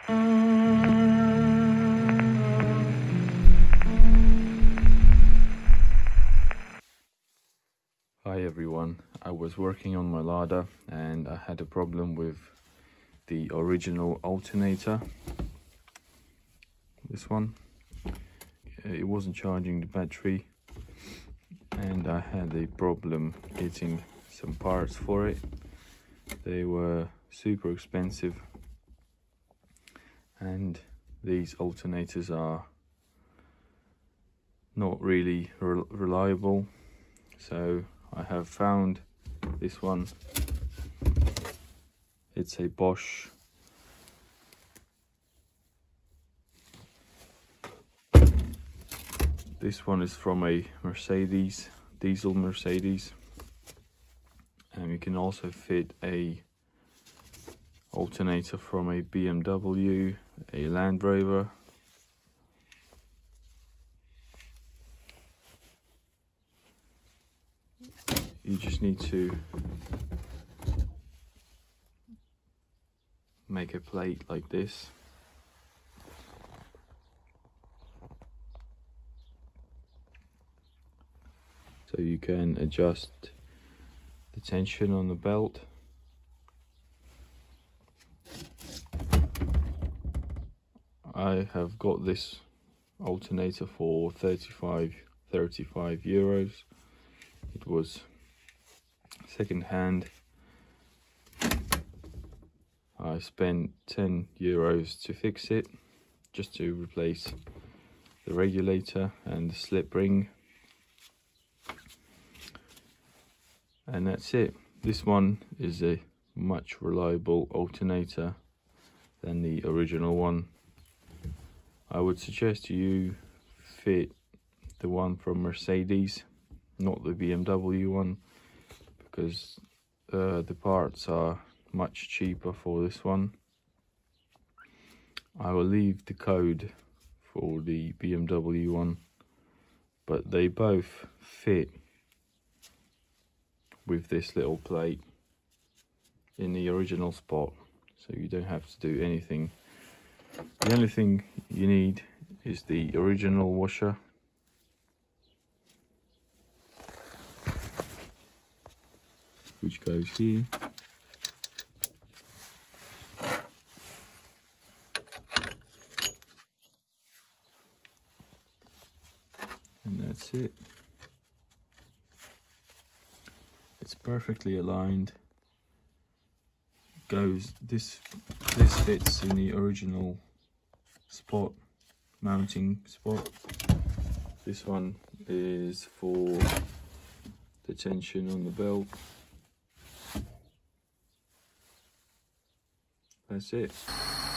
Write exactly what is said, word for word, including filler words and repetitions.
Hi everyone, I was working on my Lada and I had a problem with the original alternator. This one, it wasn't charging the battery and I had a problem getting some parts for it. They were super expensive and these alternators are not really re reliable, so I have found this one. It's a Bosch this one is from a Mercedes, diesel Mercedes, and you can also fit a alternator from a B M W, a Land Rover, you just need to make a plate like this. So you can adjust the tension on the belt. I have got this alternator for thirty-five euros. It was second hand. I spent ten euros to fix it, just to replace the regulator and the slip ring, and that's it. This one is a much reliable alternator than the original one. I would suggest you fit the one from Mercedes, not the B M W one, because uh, the parts are much cheaper for this one. I will leave the code for the B M W one, but they both fit with this little plate in the original spot, so you don't have to do anything. The only thing you need is the original washer. Which goes here. And that's it. It's perfectly aligned. Goes this this fits in the original spot, mounting spot. This one is for the tension on the belt. That's it.